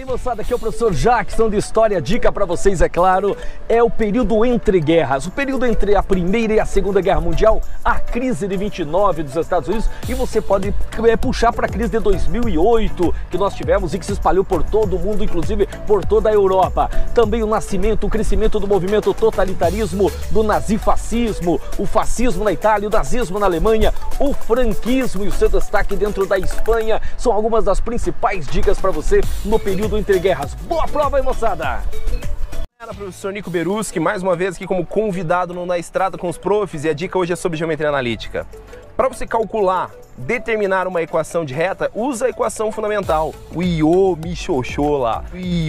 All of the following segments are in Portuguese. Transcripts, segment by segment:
Moçada, aqui é o professor Jackson de História. Dica para vocês, é claro, é o período entre guerras, o período entre a Primeira e a Segunda Guerra Mundial, a crise de 29 dos Estados Unidos, e você pode puxar para a crise de 2008 que nós tivemos e que se espalhou por todo o mundo, inclusive por toda a Europa. Também o nascimento, o crescimento do movimento totalitarismo, do nazifascismo, o fascismo na Itália, o nazismo na Alemanha, o franquismo e o seu destaque dentro da Espanha são algumas das principais dicas para você no período entre guerras. Boa prova aí, moçada! Era professor Nico Beruski, mais uma vez aqui como convidado no Na Estrada com os Profs, e a dica hoje é sobre geometria analítica. Para você calcular, determinar uma equação de reta, usa a equação fundamental, o Iomi-Xoxola.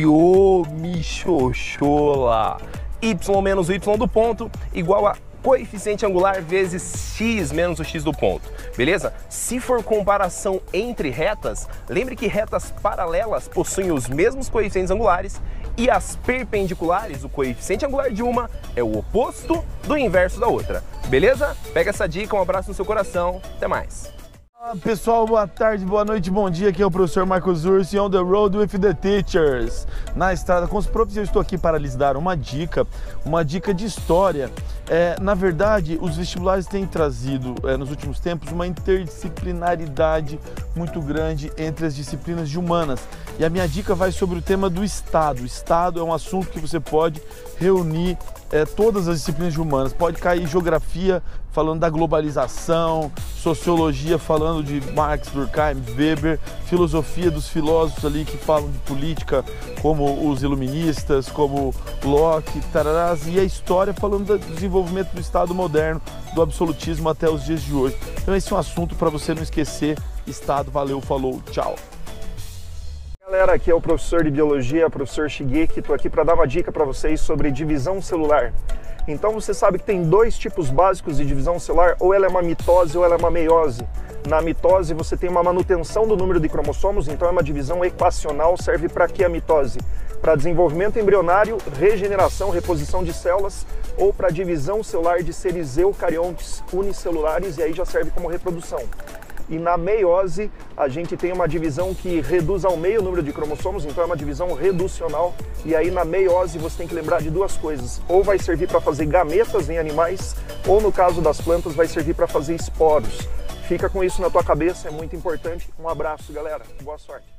Y menos o Y do ponto igual a coeficiente angular vezes x menos o x do ponto, beleza? Se for comparação entre retas, lembre que retas paralelas possuem os mesmos coeficientes angulares e as perpendiculares, o coeficiente angular de uma é o oposto do inverso da outra, beleza? Pega essa dica, um abraço no seu coração, até mais! Olá pessoal, boa tarde, boa noite, bom dia, aqui é o professor Marcos Ursi, on the road with the teachers, na estrada com os profs. Eu estou aqui para lhes dar uma dica de história. Na verdade, os vestibulares têm trazido nos últimos tempos uma interdisciplinaridade muito grande entre as disciplinas de humanas, e a minha dica vai sobre o tema do Estado. O Estado é um assunto que você pode reunir todas as disciplinas de humanas. Pode cair geografia falando da globalização, sociologia falando de Marx, Durkheim, Weber, filosofia dos filósofos ali que falam de política, como os iluministas, como Locke, tararás, e a história falando do desenvolvimento do Estado moderno, do absolutismo até os dias de hoje. Então esse é um assunto para você não esquecer. Estado, valeu, falou, tchau! Galera, aqui é o professor de Biologia, professor Shigeki. Estou aqui para dar uma dica para vocês sobre divisão celular. Então você sabe que tem dois tipos básicos de divisão celular, ou ela é uma mitose ou ela é uma meiose. Na mitose você tem uma manutenção do número de cromossomos, então é uma divisão equacional. Serve para que a mitose? Para desenvolvimento embrionário, regeneração, reposição de células, ou para divisão celular de seres eucariontes unicelulares, e aí já serve como reprodução. E na meiose, a gente tem uma divisão que reduz ao meio o número de cromossomos, então é uma divisão reducional. E aí na meiose você tem que lembrar de duas coisas: ou vai servir para fazer gametas em animais, ou no caso das plantas vai servir para fazer esporos. Fica com isso na tua cabeça, é muito importante. Um abraço, galera. Boa sorte.